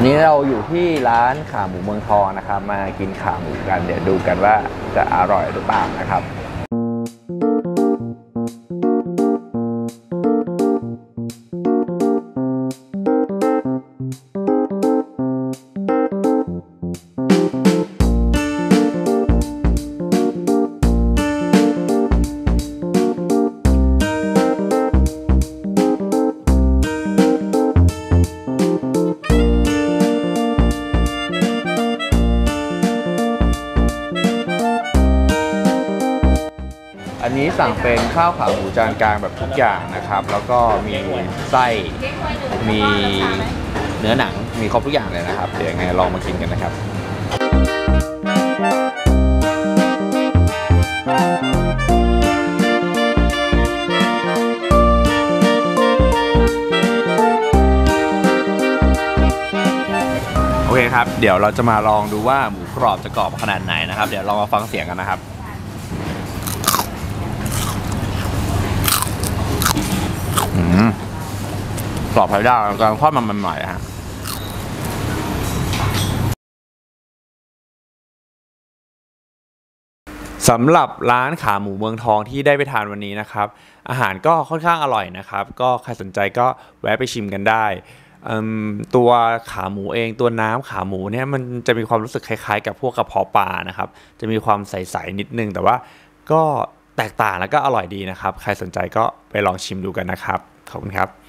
วันนี้เราอยู่ที่ร้านขาหมูเมืองทองนะครับมากินขาหมูกันเดี๋ยวดูกันว่าจะอร่อยหรือเปล่านะครับอันนี้สั่งเป็นข้าวขาหมูจานกลางแบบทุกอย่างนะครับแล้วก็มีไส้มีเนื้อหนังมีครบทุกอย่างเลยนะครับเดี๋ยวยังไงลองมากินกันนะครับโอเคครับเดี๋ยวเราจะมาลองดูว่าหมูกรอบจะกรอบขนาดไหนนะครับเดี๋ยวลองมาฟังเสียงกันนะครับกรอบไผ่ดาวกำลังทอดมันใหม่ๆฮะสำหรับร้านขาหมูเมืองทองที่ได้ไปทานวันนี้นะครับอาหารก็ค่อนข้างอร่อยนะครับก็ใครสนใจก็แวะไปชิมกันได้ตัวขาหมูเองตัวน้ำขาหมูเนี่ยมันจะมีความรู้สึกคล้ายๆกับพวกกระเพาะปลานะครับจะมีความใสๆนิดนึงแต่ว่าก็แตกต่างแล้วก็อร่อยดีนะครับใครสนใจก็ไปลองชิมดูกันนะครับขอบคุณครับ